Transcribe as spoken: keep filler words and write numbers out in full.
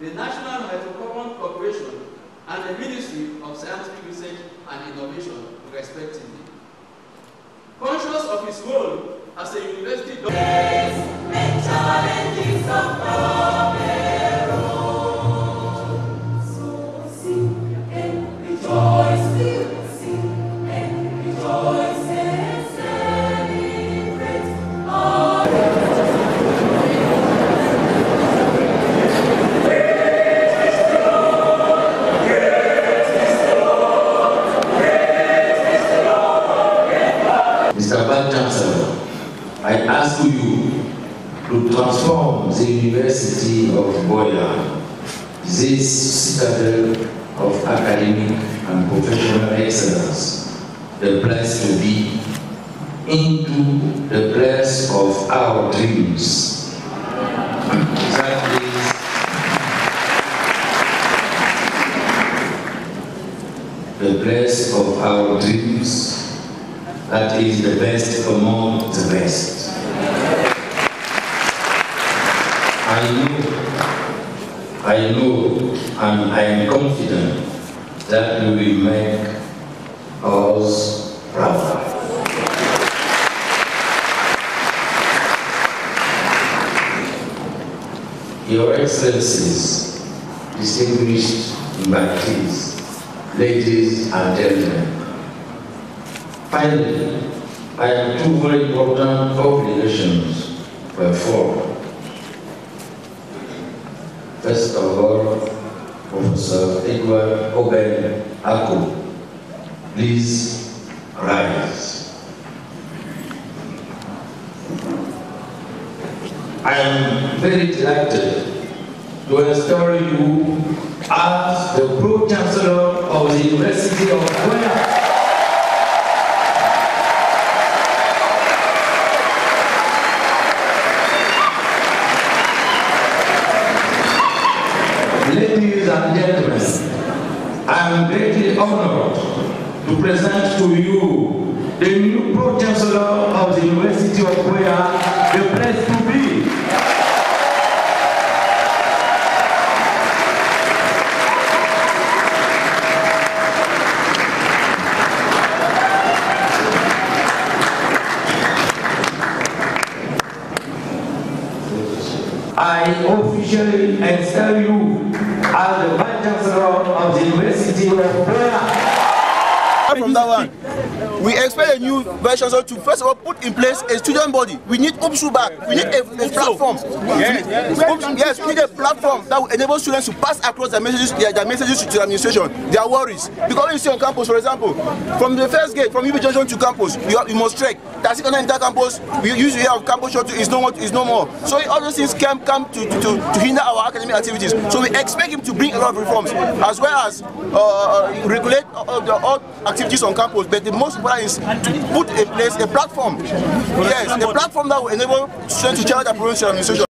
the National Hydrocarbon Corporation, and the Ministry of Scientific Research and Innovation, respectively. Conscious of his role as a university Mister Vice Chancellor, I ask you to transform the University of Buea, this citadel of academic and professional excellence, the place to be, into the place of our dreams. That is the place of our dreams. That is the best among the best. I know, I know, and I am confident that we will make us proud. Your Excellencies, distinguished invitees, ladies and gentlemen, finally, I have two very important obligations to perform. First of all, Professor Edward Oben Ako, please rise. I am very delighted to install you as the Pro-Chancellor of the University of Buea. Ladies and gentlemen, I am greatly honored to present to you the new Pro-Chancellor of the University of Buea, the place to be. I officially install you as the Vice Chancellor of the University of Buea. From that one, we expect a new Vice Chancellor to first of all put in place a student body. We need U P S U back. We need a, a platform. Yes, yes. yes, we need a platform that will enable students to pass across their messages, their, their messages to the administration, their worries. Because when you see on campus, for example, from the first gate, from U B Junction to campus, you, have, you must trek. Taxi can enter campus. We usually have campus shuttle is no more. Is no more. So all those things can come to, to, to hinder our academic activities. So we expect him to bring a lot of reforms, as well as uh, regulate uh, the all activities on campus. But the most important is to put in place a platform. Yes, a platform that will enable students to challenge their provincial administration.